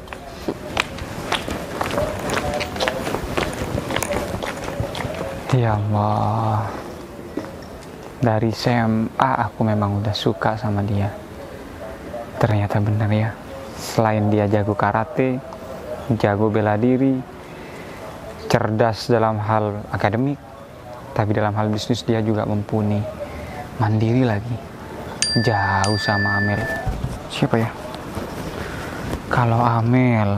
Ya Allah. Dari SMA aku memang udah suka sama dia. Ternyata benar ya. Selain dia jago karate, jago bela diri, cerdas dalam hal akademik, tapi dalam hal bisnis dia juga mumpuni. Mandiri lagi. Jauh sama Amel. Siapa ya? Kalau Amel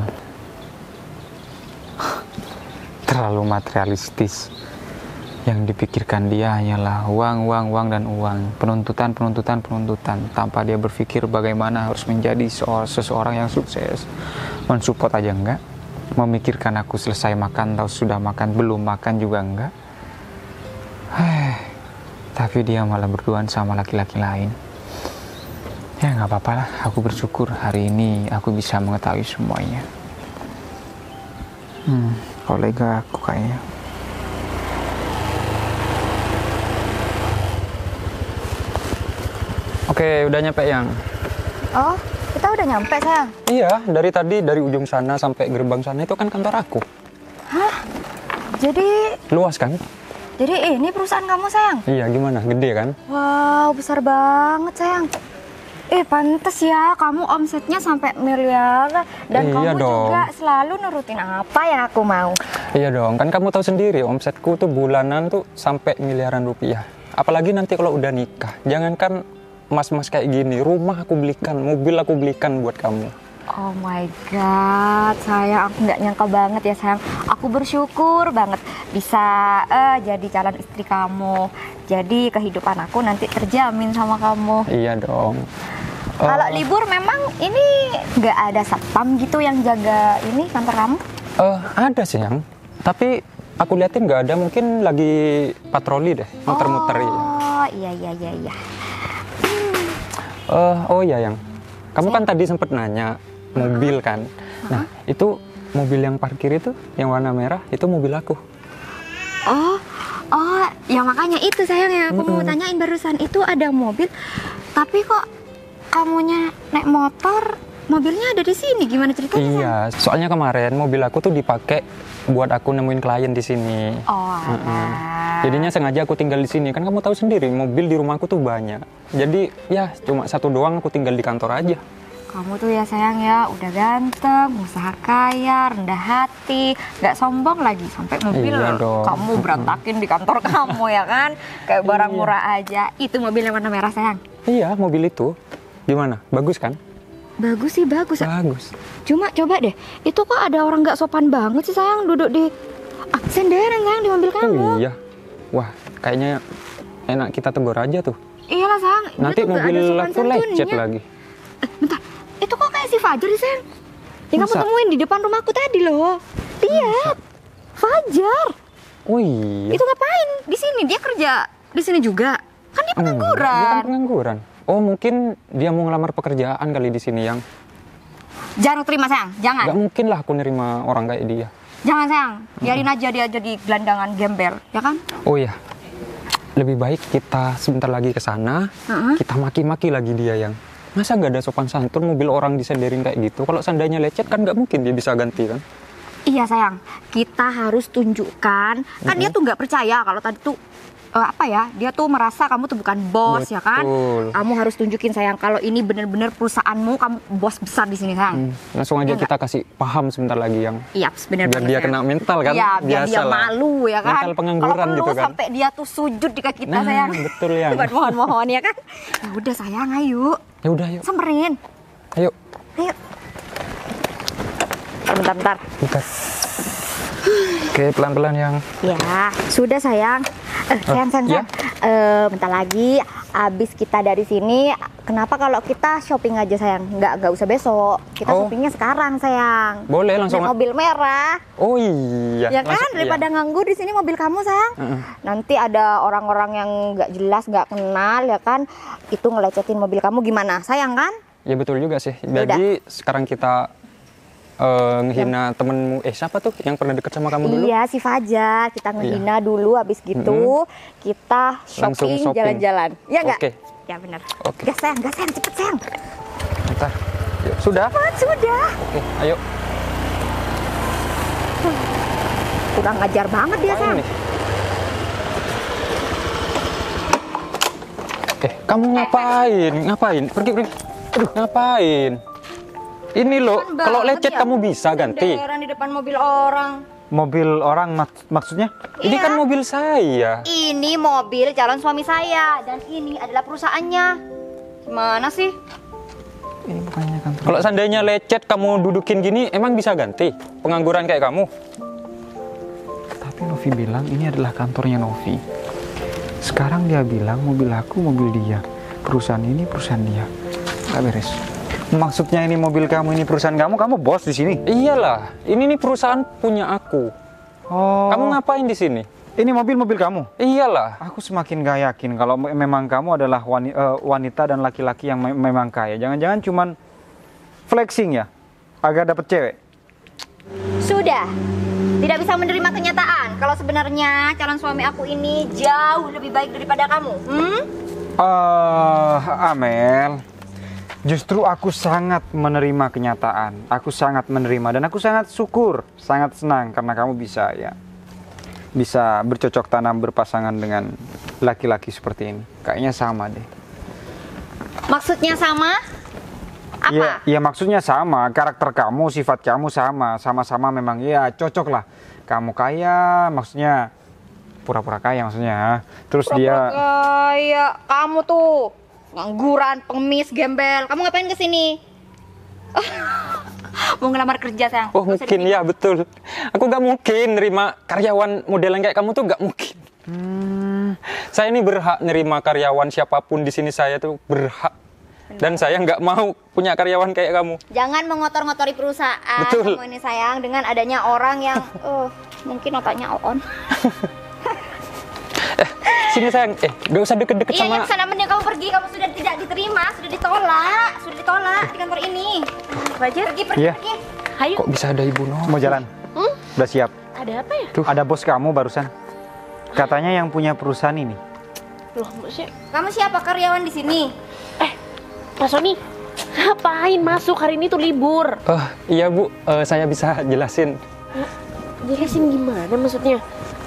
terlalu materialistis. Yang dipikirkan dia hanyalah uang, dan uang. Penuntutan. Tanpa dia berpikir bagaimana harus menjadi seseorang yang sukses. Mensupport aja enggak. Memikirkan aku selesai makan atau sudah makan, belum makan juga enggak. Tapi dia malah berduaan sama laki-laki lain. Ya nggak apa-apa lah, aku bersyukur hari ini aku bisa mengetahui semuanya. Kolega aku kayaknya. Oke, udah nyampe yang? Oh, kita udah nyampe sayang. Iya, dari tadi dari ujung sana sampai gerbang sana itu kan kantor aku. Hah? Jadi Luas kan? ini perusahaan kamu sayang? Iya, gimana? Gede kan? Wow, besar banget sayang. Pantes ya, kamu omsetnya sampai miliar dan Iya kamu dong. juga selalu nurutin apa yang aku mau. Iya dong, kan kamu tahu sendiri omsetku tuh bulanan tuh sampai miliaran rupiah. Apalagi nanti kalau udah nikah, jangankan mas-mas kayak gini, rumah aku belikan, mobil aku belikan buat kamu. Oh my god, sayang, aku nggak nyangka banget ya sayang. Aku bersyukur banget bisa jadi calon istri kamu. Jadi kehidupan aku nanti terjamin sama kamu. Iya dong. Kalau libur memang ini nggak ada satpam gitu yang jaga ini kantor kamu? Ada sih yang, tapi aku liatin nggak ada, mungkin lagi patroli deh, muter-muter ya. Oh iya. Oh iya yang, kamu kan tadi sempet nanya mobil kan. Nah itu mobil yang parkir itu yang warna merah itu mobil aku. Oh, ya makanya itu sayang ya aku mau tanyain barusan itu ada mobil, tapi kok kamunya naik motor, mobilnya ada di sini, gimana ceritanya? sayang? Iya, soalnya kemarin mobil aku tuh dipakai buat aku nemuin klien di sini. Oh, alah. Jadinya sengaja aku tinggal di sini. Kan kamu tahu sendiri, mobil di rumahku tuh banyak. Jadi ya cuma satu doang aku tinggal di kantor aja. Kamu tuh ya sayang ya, udah ganteng, usaha kaya, rendah hati, nggak sombong lagi sampai mobil Iya dong. kamu berantakin di kantor kamu ya kan, kayak barang murah aja. Itu mobil yang warna merah sayang. Iya, mobil itu. Gimana? Bagus kan? Bagus sih bagus. Bagus. Cuma coba deh, itu kok ada orang nggak sopan banget sih sayang duduk di senderan sayang di mobil kamu. Oh iya. Wah, kayaknya enak kita tegur aja tuh. Iyalah sayang. dia Nanti tuh nggak ada mobil sopan aku lecet santunnya. lagi. Bentar, itu kok kayak si Fajar sih sayang? Yang kamu Masa? temuin di depan rumahku tadi loh. Lihat, Fajar. Oh iya. Itu ngapain di sini? Dia kerja di sini juga. Kan dia Dia kan pengangguran. pengangguran. Oh, mungkin dia mau ngelamar pekerjaan kali di sini yang. Jangan terima sayang, jangan. Gak mungkin lah aku nerima orang kayak dia. Jangan sayang, biarin aja dia jadi gelandangan gembel, ya kan? Oh iya. lebih baik kita sebentar lagi ke sana, kita maki-maki lagi dia yang. Masa nggak ada sopan santun, mobil orang disenderin kayak gitu? Kalau seandainya lecet kan nggak mungkin dia bisa ganti kan? Iya sayang, kita harus tunjukkan. Kan dia tuh nggak percaya kalau tadi tuh dia tuh merasa kamu tuh bukan bos. Betul. Ya kan? Kamu harus tunjukin sayang kalau ini bener-bener perusahaanmu, kamu bos besar di sini sayang. Langsung aja Ya kita kasih paham sebentar lagi yang. Iya, bener-bener. Biar dia kena mental kan? Iya, biar dia Biasalah. malu ya kan. Mental pengangguran kalau gitu kan. sampai dia tuh sujud di kaki kita Nah, sayang. betul ya. Mohon ya kan. Ya udah sayang, ayo. Ya udah yuk. Samperin. Ayo. Ayo. Bentar. Buka. Oke, pelan-pelan yang. Ya, sudah sayang. Sayang. Ya? Bentar lagi abis kita dari sini. Kenapa kalau kita shopping aja sayang? Nggak usah besok. Kita shoppingnya sekarang sayang. Boleh langsung. Naik mobil merah. Oh iya. Ya kan, daripada nganggur di sini mobil kamu sayang. Nanti ada orang-orang yang nggak jelas, nggak kenal ya kan. Itu ngelecetin mobil kamu gimana sayang kan? Ya betul juga sih. Jadi sekarang kita ngehina temenmu, siapa tuh yang pernah deket sama kamu dulu? Iya, si Fajar. Kita ngehina dulu, habis gitu kita Langsung shopping, shopping. jalan-jalan. Ya nggak? Oke. Ya benar. Oke. Gas sayang, cepet sayang. Bentar. Yuk, sudah? Sudah. Oke, ayo. Kurang ajar banget dia sayang. Kamu ngapain? Pergi. Aduh, ngapain? Ini loh, kalau lecet kamu bisa ganti. Kendaraan di depan mobil orang. Mobil orang maksudnya? Ini kan mobil saya. Ini mobil calon suami saya dan ini adalah perusahaannya. Gimana sih? Ini bukannya kantor. Kalau seandainya lecet kamu dudukin gini, emang bisa ganti? Pengangguran kayak kamu? Tapi Novi bilang ini adalah kantornya Novi. Sekarang dia bilang mobil aku mobil dia. Perusahaan ini perusahaan dia. Nggak beres. Maksudnya ini mobil kamu, ini perusahaan kamu bos di sini? Iyalah, ini nih perusahaan punya aku. Oh. Kamu ngapain di sini? Ini mobil kamu? Iyalah. Aku semakin gak yakin kalau memang kamu adalah wanita dan laki-laki yang memang kaya. Jangan-jangan cuman flexing ya, agar dapet cewek. Sudah. Tidak bisa menerima kenyataan kalau sebenarnya calon suami aku ini jauh lebih baik daripada kamu. Amel, justru aku sangat menerima kenyataan. Aku sangat menerima dan aku sangat syukur, sangat senang karena kamu bisa bercocok tanam berpasangan dengan laki-laki seperti ini. Kayaknya sama deh. Maksudnya sama? Apa? Ya maksudnya sama, karakter kamu, sifat kamu sama-sama memang ya cocok lah. Kamu kaya, maksudnya pura-pura kaya maksudnya. Terus Pura-pura kaya, kamu tuh ngangguran, pengemis, gembel. Kamu ngapain kesini? Mau ngelamar kerja sayang? Oh mungkin ya betul. Aku gak mungkin nerima karyawan modelan kayak kamu tuh gak mungkin. Saya ini berhak nerima karyawan siapapun di sini, saya tuh berhak. Dan saya nggak mau punya karyawan kayak kamu. Jangan mengotor-ngotori perusahaan. Betul. Kamu ini sayang dengan adanya orang yang mungkin otaknya on. Sini sayang, gak usah deket-deket Iya, sama. yang sana mending kamu pergi. Kamu sudah tidak diterima, sudah ditolak di kantor ini. Fajar, Pergi. Iya. ayo. Kok bisa ada ibu Noh? mau jalan? Udah siap? Ada apa ya? Tuh ada bos kamu barusan. Katanya yang punya perusahaan ini. Loh, maksudnya, Kamu siapa karyawan di sini? Mas Sony, ngapain masuk hari ini tuh libur? Iya Bu, saya bisa jelasin. Jelasin gimana maksudnya?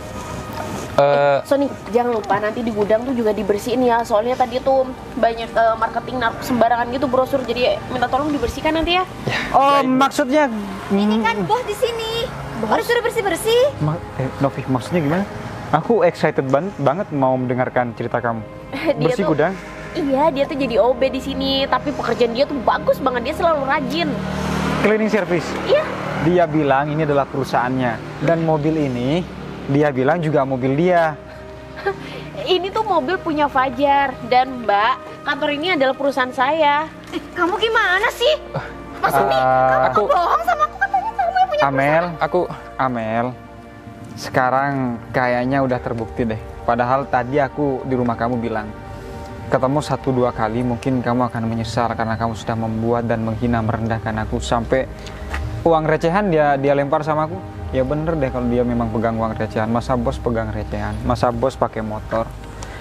Sony, jangan lupa nanti di gudang tuh juga dibersihin ya. Soalnya tadi tuh banyak marketing sembarangan gitu brosur. Jadi minta tolong dibersihkan nanti ya. Oh maksudnya Ini kan bos di sini. Harus sudah bersih-bersih. Novi maksudnya gimana? Aku excited banget mau mendengarkan cerita kamu. Bersih tuh- gudang? Iya, dia tuh jadi OB di sini. Tapi pekerjaan dia tuh bagus banget. Dia selalu rajin. Cleaning service. Iya. Dia bilang ini adalah perusahaannya dan mobil ini dia bilang juga mobil dia. Ini tuh mobil punya Fajar. Dan Mbak, kantor ini adalah perusahaan saya. Kamu gimana sih? Mas Sony, kamu bohong sama aku, katanya kamu yang punya. Amel, sekarang kayaknya udah terbukti deh. Padahal tadi aku di rumah kamu bilang ketemu 1-2 kali mungkin kamu akan menyesal karena kamu sudah membuat dan menghina merendahkan aku sampai uang recehan dia lempar sama aku. Ya bener deh kalau dia memang pegang uang recehan. Masa bos pegang recehan? Masa bos pakai motor?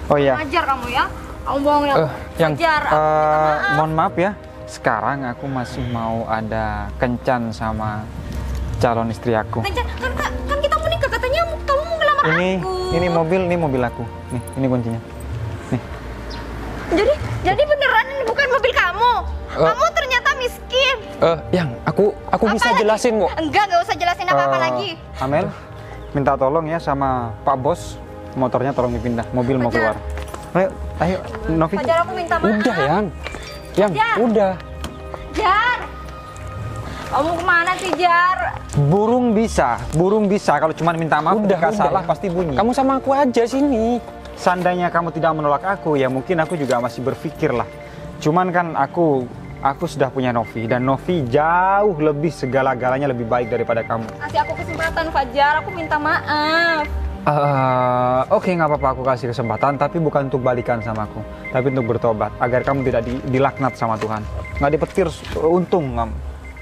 Oh iya. Ajar kamu ya. Kamu bohong ya. Yang Ajar. Aku minta maaf. mohon maaf ya. Sekarang aku masih mau ada kencan sama calon istri aku. Kan kita mau nikah, katanya kamu mau ngelamar aku. Ini mobil aku. Nih, ini kuncinya. Nih. Jadi beneran ini bukan mobil kamu. Kamu ternyata miskin. Yang aku bisa lagi? jelasin, Bu. Enggak usah jelasin apa-apa lagi. Amel, minta tolong ya sama Pak Bos. Motornya tolong dipindah. Mobil mau keluar. Ayo, Novi. Fajar, aku minta maaf. Udah, Yang, Jar. udah. Jar. Kamu kemana sih, Jar? Burung bisa. Kalau cuma minta maaf, nggak salah pasti bunyi. Kamu sama aku aja sini. Seandainya kamu tidak menolak aku, ya mungkin aku juga masih berpikir lah. Cuman kan aku sudah punya Novi, dan Novi jauh lebih segala-galanya lebih baik daripada kamu. Kasih aku kesempatan, Fajar. Aku minta maaf. Oke, nggak apa-apa, aku kasih kesempatan, tapi bukan untuk balikan sama aku, tapi untuk bertobat agar kamu tidak dilaknat sama Tuhan. Nggak dipetir untung kamu.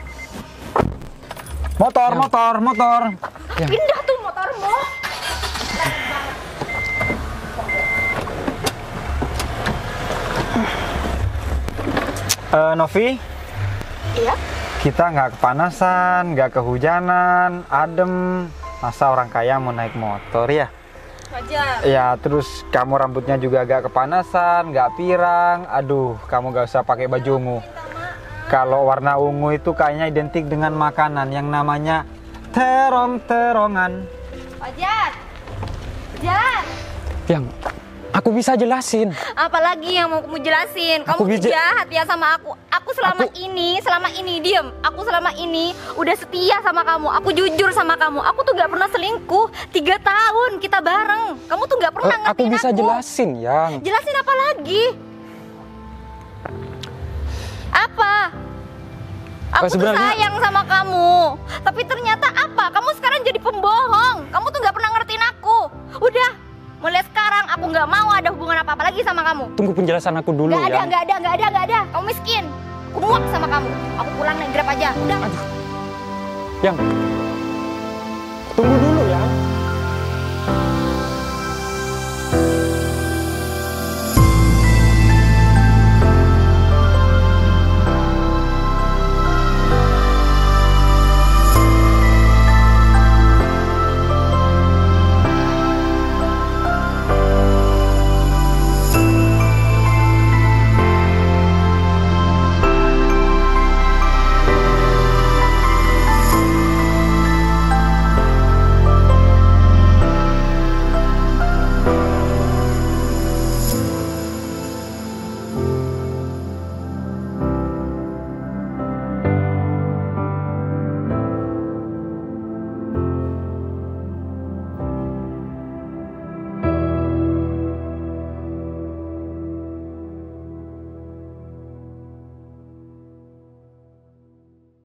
Motor. Pindah tuh motormu. Novi? Iya? Kita nggak kepanasan, nggak kehujanan, adem. Masa orang kaya mau naik motor ya? Fajar. Ya, terus kamu rambutnya juga agak kepanasan, nggak pirang. Aduh, kamu nggak usah pakai baju ungu. Kalau warna ungu itu kayaknya identik dengan makanan yang namanya terong-terongan. Fajar. Jar. Yang, aku bisa jelasin. Apalagi yang mau kamu jelasin? Kamu Aku tuh bisa- jahat ya sama aku. Aku selama ini diem. Aku selama ini udah setia sama kamu. Aku jujur sama kamu. Aku tuh gak pernah selingkuh. 3 tahun kita bareng. Kamu tuh gak pernah ngertiin Aku bisa jelasin, Yang. Jelasin apa lagi? Apa? Aku tuh sebenarnya- sayang sama kamu. Tapi ternyata apa? Kamu sekarang jadi pembohong. Kamu tuh gak pernah ngertiin aku. Udah, mulai sekarang aku gak mau ada hubungan apa-apa lagi sama kamu. Tunggu penjelasan aku dulu, Gak Yang. ada. Kamu miskin. Aku muak sama kamu. Aku pulang naik Grab aja. Udah. Yang, tunggu dulu.